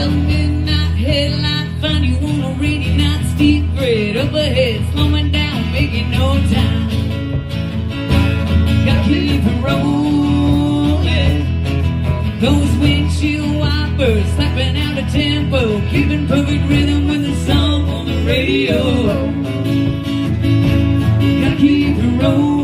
midnight headlight, find you on a rainy night, steep grade overhead, slowing down, making no time. Gotta keep it rolling. Those windshield wipers slapping out the tempo, keeping perfect rhythm with the song on the radio. Gotta keep it rolling.